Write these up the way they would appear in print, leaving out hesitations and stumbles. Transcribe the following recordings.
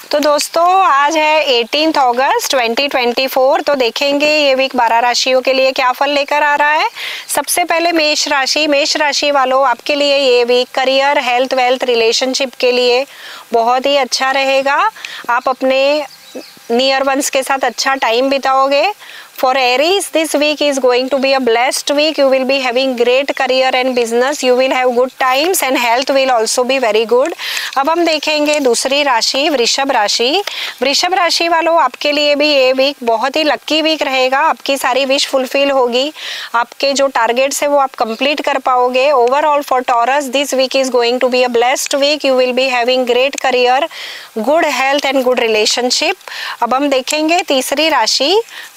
तो दोस्तों आज है 18 अगस्त 2024। तो देखेंगे ये वीक 12 राशियों के लिए क्या फल लेकर आ रहा है। सबसे पहले मेष राशि वालों, आपके लिए ये week career, health, wealth, relationship के लिए बहुत ही अच्छा रहेगा। आप अपने नियर वंस के साथ अच्छा टाइम बिताओगे। For Aries, this week is going to be a blessed week. You will be having great career and business. You will have good times and health will also be very good. अब हम देखेंगे दूसरी राशि वृषभ राशि। वृषभ राशि वालों, आपके लिए भी ये वीक बहुत ही लक्की वीक रहेगा। आपकी सारी विश फुलफिल होगी। आपके जो टारगेट्स है वो आप कंप्लीट कर पाओगे। Overall for Taurus, this week is going to be a blessed week. You will be having great career, good health and good relationship. अब हम देखेंगे तीसरी राशि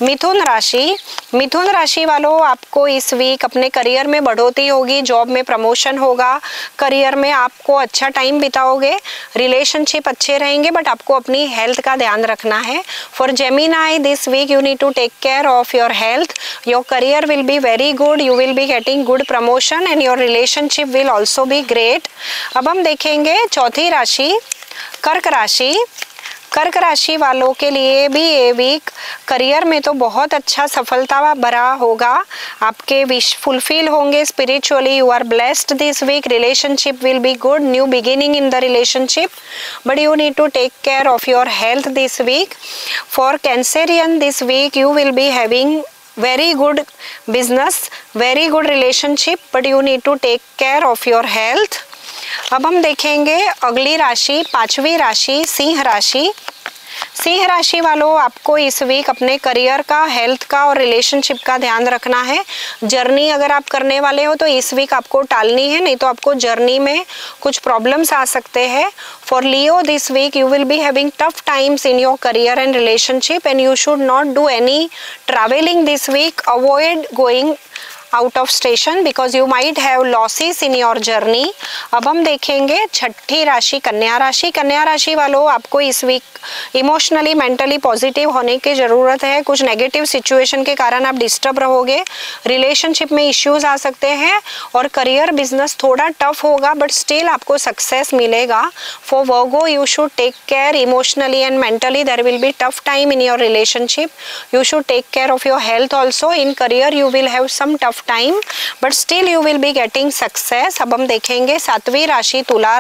मिथुन राशि वालों, आपको इस वीक अपने करियर में बढ़ोतरी होगी, जॉब में प्रमोशन होगा, करियर में आपको अच्छा टाइम बिताओगे, रिलेशनशिप अच्छे रहेंगे, बट आपको अपनी हेल्थ का ध्यान रखना है। For Gemini, this week you need to take care of your health. Your career will be very good, you will be getting good promotion and your relationship will also be great. अब हम देखेंगे चौथी राशि कर्क राशि वालों के लिए भी ये वीक करियर में तो बहुत अच्छा सफलता भरा होगा। आपके विश फुलफिल होंगे। Spiritually you are blessed this week. Relationship will be good, new beginning in the relationship, but you need to take care of your health this week. For Cancerian, this week you will be having very good business, very good relationship, but you need to take care of your health. अब हम देखेंगे अगली राशि, पांचवी राशि सिंह राशि वालों, आपको इस वीक अपने करियर का, हेल्थ का और रिलेशनशिप का ध्यान रखना है। जर्नी अगर आप करने वाले हो तो इस वीक आपको टालनी है, नहीं तो आपको जर्नी में कुछ प्रॉब्लम्स आ सकते हैं। For Leo, this week you will be having tough times in your career and relationship and you should not do any travelling this week. Avoid going out of station because you might have losses in your journey. अब हम देखेंगे छठी राशि कन्या राशि वालों, आपको इस week emotionally mentally positive होने की जरूरत है। कुछ नेगेटिव सिचुएशन के कारण आप डिस्टर्ब रहोगे, रिलेशनशिप में इश्यूज आ सकते हैं और करियर बिजनेस थोड़ा टफ होगा, बट स्टिल आपको सक्सेस मिलेगा। For Virgo, you should take care emotionally and mentally, there will be tough time in your relationship. You should take care of your health also. In career you will have some tough time, but still you will be getting success. अब हम देखेंगे सातवीं राशि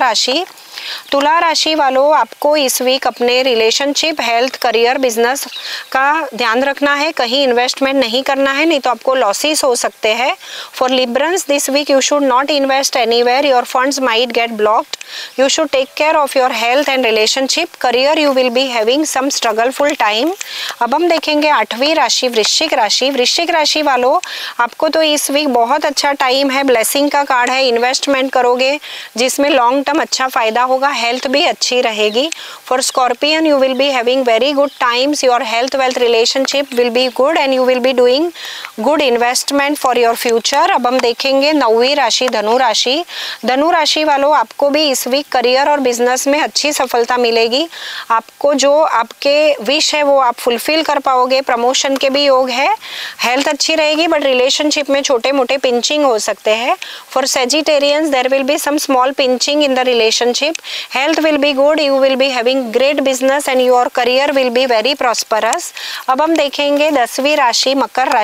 तुला राशि वालों, आपको इस वीक अपने रिलेशनशिप, हेल्थ, करियर, बिजनेस का ध्यान रखना है। कहीं इन्वेस्टमेंट नहीं करना है, नहीं तो आपको लॉसेस हो सकते हैं। For Librans, this week you should not invest anywhere, your funds might get blocked. You should take care of your health and relationship. Career you will be having some struggleful time. अब हम देखेंगे आठवीं राशि वृश्चिक राशि वालों, आपको तो इस वीक बहुत अच्छा टाइम है, ब्लेसिंग का कार्ड है। इन्वेस्टमेंट करोगे जिसमें लॉन्ग टर्म अच्छा फायदा होगा, हेल्थ भी अच्छी रहेगी। For Scorpion, you will be having very good times, your health, wealth, relationship will be good and you will be doing good investment for your future. अब हम देखेंगे नौवीं राशि धनु राशि वालों, आपको भी इस वीक करियर और बिजनेस में अच्छी सफलता मिलेगी। आपको जो आपके विश है वो आप फुलफिल कर पाओगे। प्रमोशन के भी योग है, हेल्थ अच्छी रहेगी, बट रिलेशनशिप में छोटे मोटे पिंचिंग हो सकते हैं। For Sagittarians, there will be some small pinching in the relationship. Health will be good, you will be having great business and your career will be very prosperous. अब हम देखेंगे 10वीं राशि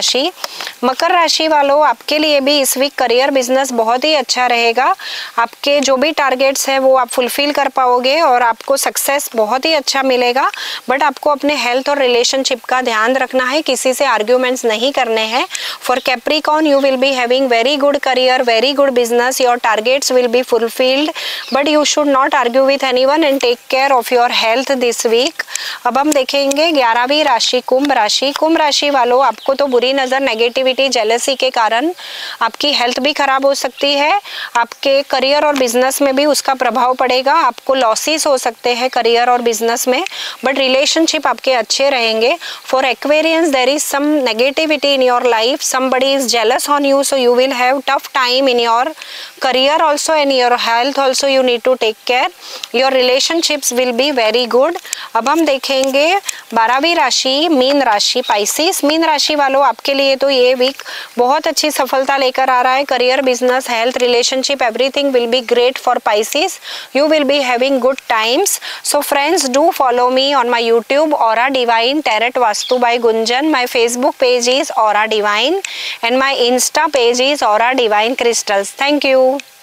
मकर राशि वालों, आपके लिए भी इस वीक करियर बिजनेस बहुत ही अच्छा रहेगा। आपके जो भी टारगेट्स है वो आप फुलफिल कर पाओगे और आपको सक्सेस बहुत ही अच्छा मिलेगा, बट आपको अपने हेल्थ और रिलेशनशिप का ध्यान रखना है, किसी से आर्ग्यूमेंट्स नहीं करने हैं। For Capricorn, you will be having very good career, very good business, your targets will be fulfilled, but you should not argue with anyone and take care of your health this week. अब हम देखेंगे 11वीं राशि कुंभ राशि वालों, आपको तो बुरी नजर, नेगेटिविटी, जेलसी के कारण आपकी हेल्थ भी खराब हो सकती है। आपके करियर और बिजनेस में भी उसका प्रभाव पड़ेगा। आपको लॉसेस हो सकते हैं करियर और बिजनेस में, बट रिलेशनशिप आपके अच्छे रहेंगे। For Aquarians, there is some negativity in your life, somebody is jealous on you, so you will have tough time in your career also and your health also you need to take care there, your relationships will be very good. अब हम देखेंगे 12वीं राशि mean राशि Pisces. Mean राशि वालों, आपके लिए तो ये वीक बहुत अच्छी सफलता लेकर आ रहा है। Career, business, health, relationship, everything will be great for Pisces. You will be having good times. So friends, do follow me on my YouTube Aura Divine Tarot Vastu by Gunjan. My Facebook page is Aura Divine and my Insta page is Aura Divine Crystals. Thank you.